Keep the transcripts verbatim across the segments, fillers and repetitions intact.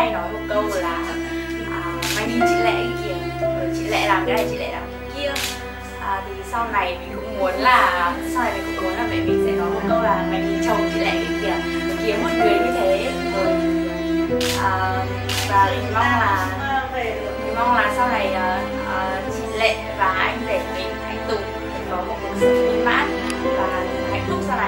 hay nói một câu là à, mày nhìn chị Lệ kìa, rồi chị Lệ làm cái này, chị Lệ làm cái kia. À, thì sau này mình cũng muốn là sau này mình cũng muốn là mẹ mình sẽ nói một câu là mày nhìn chồng chị Lệ kìa, kiếm một người như thế. Rồi à, và mình mong là mình mong là sau này uh, chị Lệ và anh rể mình, anh Tùng có một cuộc sống viên mãn và hạnh phúc sau này.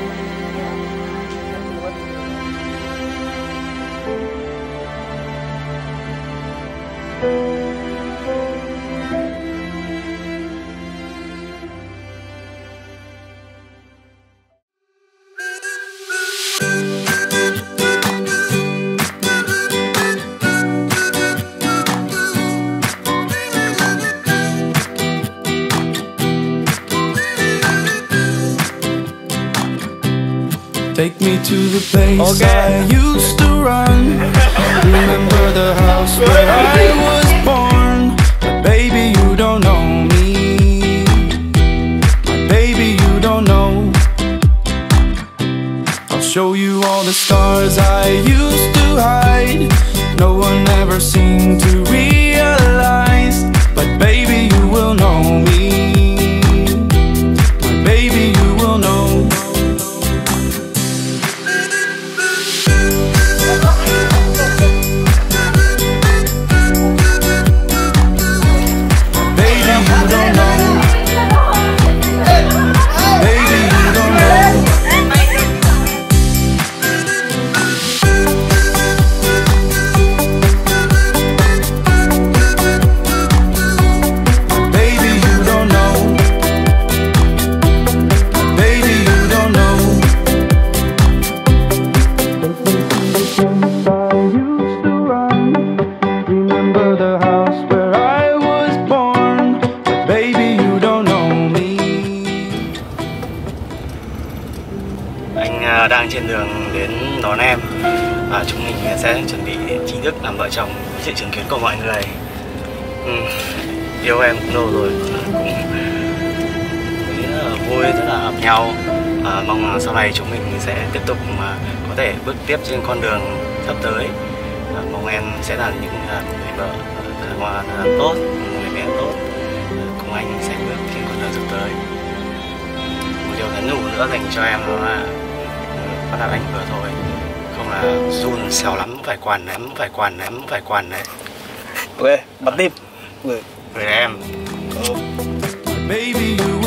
Take me to the place okay. I used to run. Remember the house where I was born. But baby, you don't know me. My baby, you don't know. I'll show you all the stars I used to hide. No one ever seemed to realize. But baby, you will know me. My baby, you will know. Anh đang trên đường đến đón em. À, chúng mình sẽ chuẩn bị chính thức làm vợ chồng với sự chứng kiến của mọi người. Ừ, yêu em cũng lâu rồi, cũng rất là vui, rất là hợp nhau. À, mong là sau này chúng mình sẽ tiếp tục mà có thể bước tiếp trên con đường sắp tới. À, mong em sẽ là những người vợ thật là tốt, người mẹ tốt, cùng anh sẽ bước trên con đường sắp tới. Một điều nhắn nhủ nữa dành cho em đó là bắt đặt anh vừa thôi, không là run xèo lắm, phải quản ném, phải quản ném, phải quản đấy. Ok, bắn tim. Gửi em. Baby, you